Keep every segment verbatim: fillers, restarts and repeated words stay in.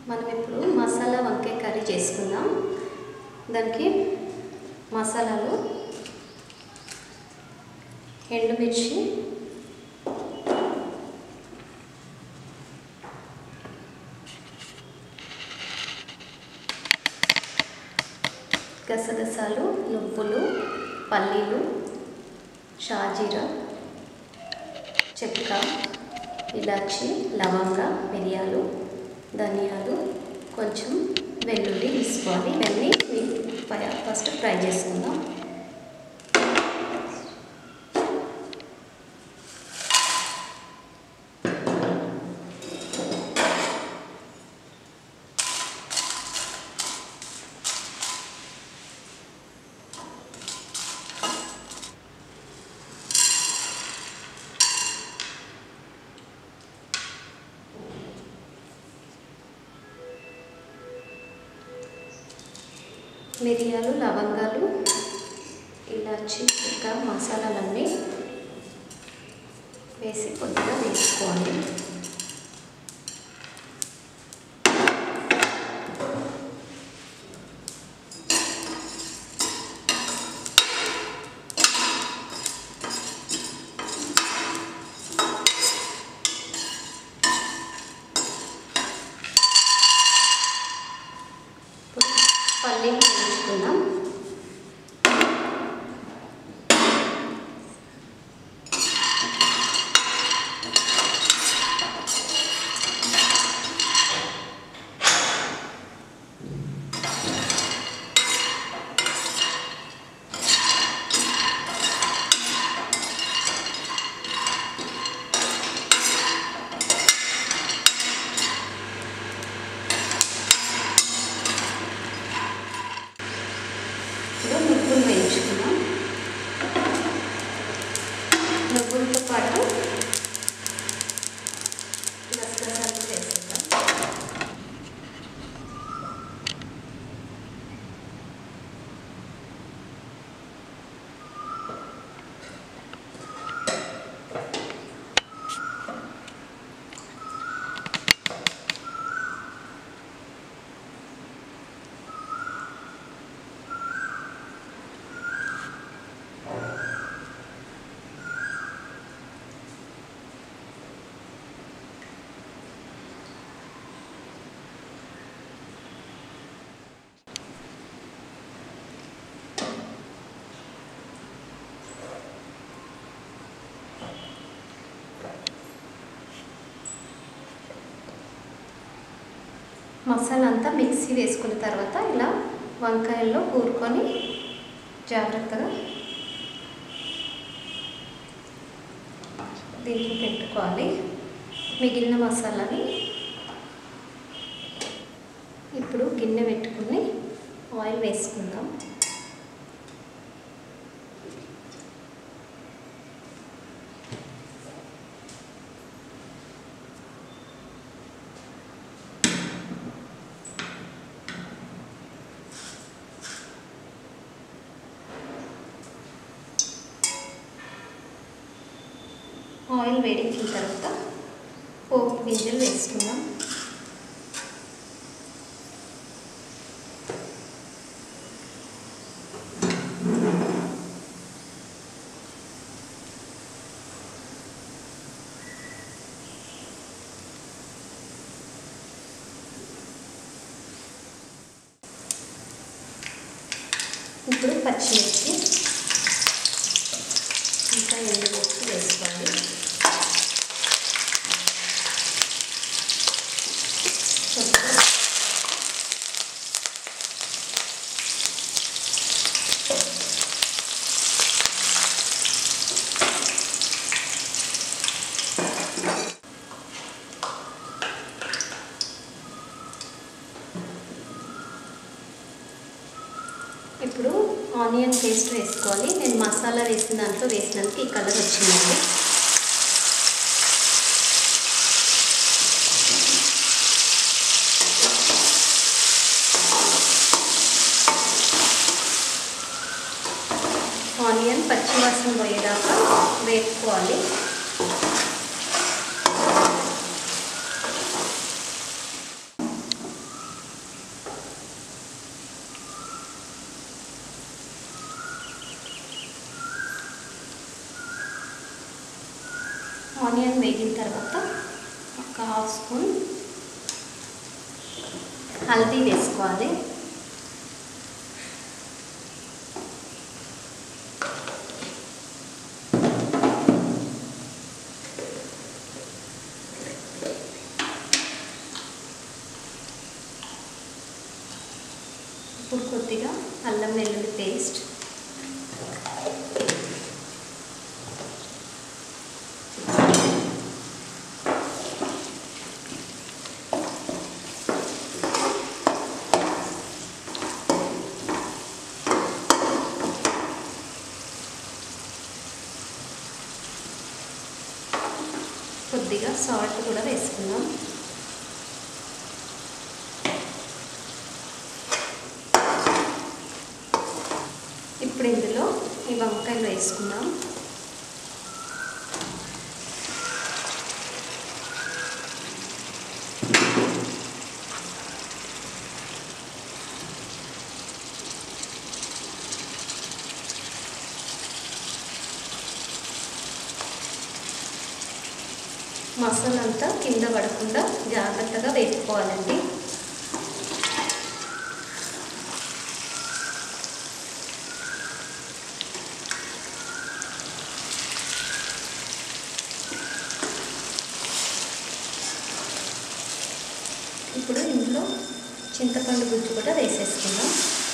మనం ఇప్పుడు మసాలా వంకాయ కర్రీ చేసుకుందాం. దానికి మసాలాలు ఎండుమిర్చి, గసగసాలు, నువ్వులు, పల్లీలు, షాజీరా, చెక్క, ఇలాచి, లవంగ, మిరియాలు, ధనియాలు, కొంచెం వెల్లుల్లి తీసుకోవాలి. ఇవన్నీ ఫస్ట్ ఫ్రై చేసుకుందాం. మిరియాలు, లవంగాలు, ఇలాచి, చెక్క, మసాలాలన్నీ వేసి కొద్దిగా వేసుకోవాలి. పల్లీలు వేయించుకుందాం. నువ్వులు వేయించుకున్నాం. నువ్వులతో పాటు గసగసాలు వేసుకుందాం. మసాలా అంతా మిక్సీ వేసుకున్న తర్వాత ఇలా వంకాయల్లో కూరుకొని జాగ్రత్తగా దీంట్లో పెట్టుకోవాలి. మిగిలిన మసాలాని ఇప్పుడు గిన్నె పెట్టుకుని ఆయిల్ వేసుకుందాం. ఆయిల్ వేడెక్కిన తర్వాత పోపు గింజలు వేసుకుందాం. ఇప్పుడు పచ్చిమిర్చి ఇంకా ఎండుమిర్చి వేసుకోవాలి. ఇప్పుడు ఆనియన్ పేస్ట్ వేసుకోవాలి. నేను మసాలా వేసిన దాంట్లో వేసినందుకు ఈ కలర్ వచ్చిందండి. ఆనియన్ పచ్చివాసన పోయేదాకా వేపుకోవాలి. ఆనియన్ వేగిన తర్వాత ఒక హాఫ్ స్పూన్ హల్దీ వేసుకోవాలి. ఇప్పుడు కొద్దిగా అల్లం వెల్లుల్లి పేస్ట్, కొద్దిగా సాల్ట్ కూడా వేసుకుందాం. ఇప్పుడు ఇందులో ఈ వంకాయలు వేసుకుందాం. మసాలా అంతా కింద పడకుండా జాగ్రత్తగా వేసుకోవాలండి. ఇప్పుడు ఇందులో చింతపండు గుజ్జు కూడా వేసేసుకుందాం.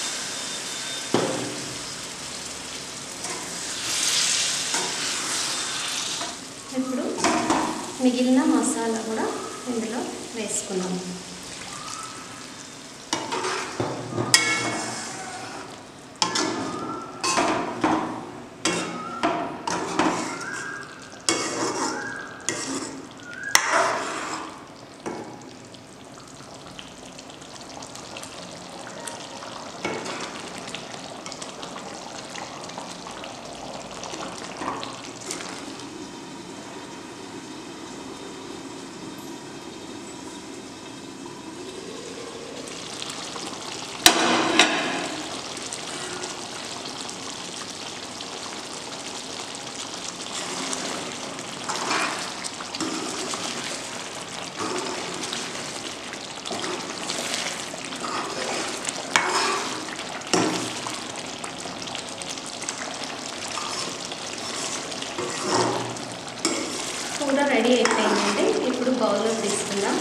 ఇప్పుడు మిగిలిన మసాలా కూడా ఇందులో వేసుకున్నాం. కూర రెడీ అయిపోయిందండి. ఇప్పుడు బౌల్లో తీసుకుందాం.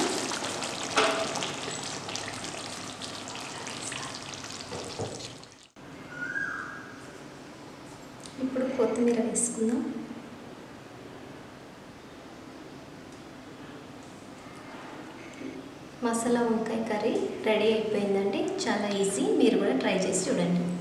ఇప్పుడు కొత్తిమీర వేసుకుందాం. మసాలా వంకాయ కర్రీ రెడీ అయిపోయిందండి. చాలా ఈజీ, మీరు కూడా ట్రై చేసి చూడండి.